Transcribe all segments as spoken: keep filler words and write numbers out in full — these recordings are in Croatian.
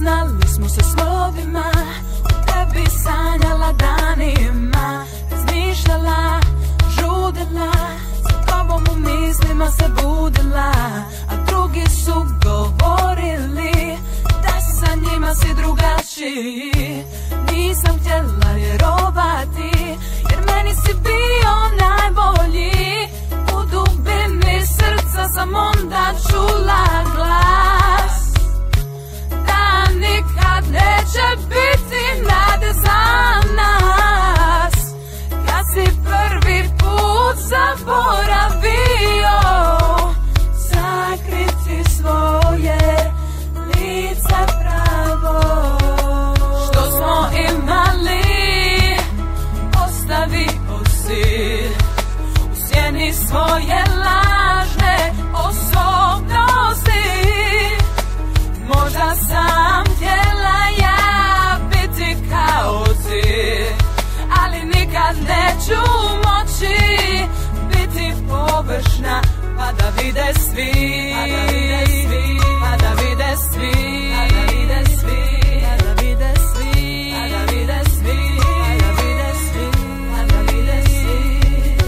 Upoznali smo se slovima, o tebi sanjala danima, razmišljala, žudila, sa tobom u mislima se budila, a drugi su govorili da sa njima si drugačiji. Nisam htjela vjerovati, jer meni si bio najbolji. U dubini srca sam onda čula glas da nikad neće biti nade za nas. Kad si prvi put zaboravio sakriti svoje lice pravo, što smo imali ostavio si u sjeni svoje lažne osobnosti. Možda sam htjela ja biti kao ti, ali nikad neću moći biti površna, pa da vide svi, pa da vide svi, pa da vide svi, pa da vide svi, pa da vide svi, pa da vide svi, pa da vide svi, pa da vide svi.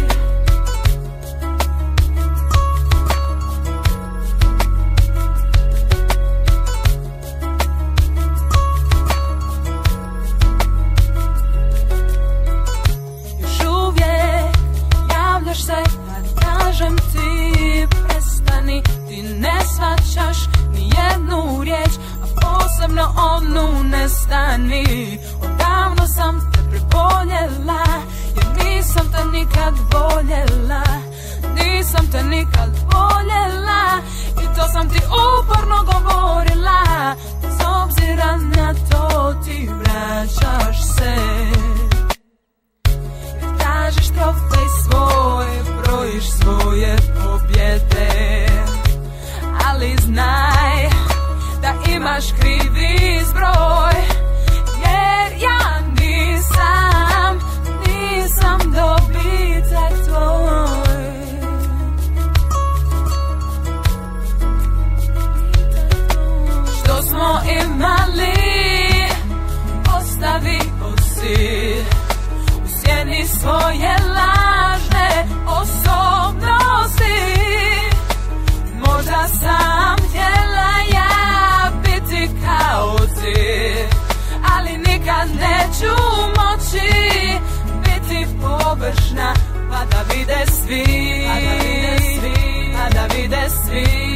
Još uvijek javljaš se kad kažem ti prestani, ti ne shvaćaš ni jednu riječ, a posebno onu ne stani. Odavno sam te preboljela, jer nisam te nikad voljela, nisam te nikad voljela, i to sam ti uporno govorila. Bez obzira na to ti vraćaš se, jer tražiš trofej svoj, brojiš svoje pobjede, ali znaj da imaš krivi zbroj, jer ja nisam, nisam dobitak tvoj. Što smo imali ostavio si u sjeni svoje lažne osobnosti. Možda sam htjela ja biti kao ti, ali nikad neću moći biti površna, pa da vide svi, pa da vide svi, pa da vide svi.